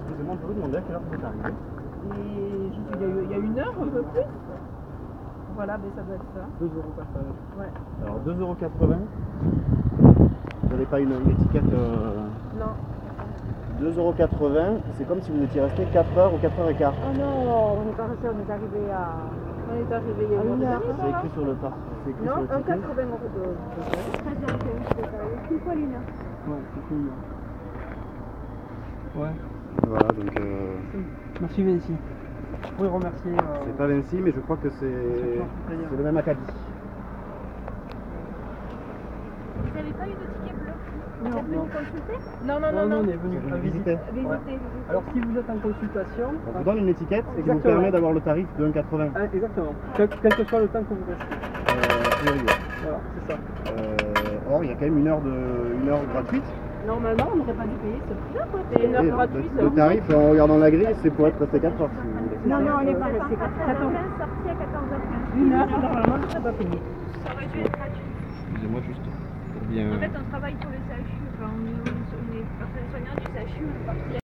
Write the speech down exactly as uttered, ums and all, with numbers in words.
Excusez-moi, on peut vous demander à quelle heure vous êtes arrivé? Et j'y suis il y, a eu- il y a une heure, un peu plus. Voilà, mais ça doit être ça. deux euros quatre-vingts. Ouais. Alors deux euros quatre-vingts. Vous n'avez pas une, une étiquette euh... Non. deux euros quatre-vingts, c'est comme si vous étiez resté quatre heures ou quatre heures quinze. Oh non, on n'est pas resté, on est arrivé à... On est arrivé il y a une heure. C'est écrit sur le tas. C'est écrit Non, sur le un ticket. quatre-vingts euros de... C'est quoi l'une heure? Ouais, c'est cool. Ouais. Voilà, donc... Euh... Merci Vinci. Je pourrais remercier... Euh... C'est pas Vinci, mais je crois que c'est c'est le même acabit. Vous n'avez pas eu de ticket bleu? Vous Non, êtes venu non. consulter? Non, non, Non, non, non, non. on est venu Vous à visiter. visiter. Visiter, Ouais. visiter. Alors si vous êtes en consultation... On vous donne une étiquette qui vous Exactement. permet d'avoir le tarif de un quatre-vingts. Ah, exactement. Quel, quel que soit le temps que vous restez. Euh, a priori, ouais. Voilà, c'est ça. Euh, or, il y a quand même une heure, de, une heure gratuite. Normalement, on n'aurait pas dû payer ce prix-là, quoi. C'est une Et heure le, gratuite. le tarif, en regardant la grille, c'est pour être resté quatre heures, si vous voulez. Non, non, on n'est pas Vous êtes resté. en Attends, sorti à quatorze heures quinze. une heure, normalement, on ne serait pas payé. Ça aurait dû être gratuit. Excusez-moi juste pour bien... En fait, on travaille pour le C H U. Enfin, on est, on est, on est personnel soignant du C H U. On est parti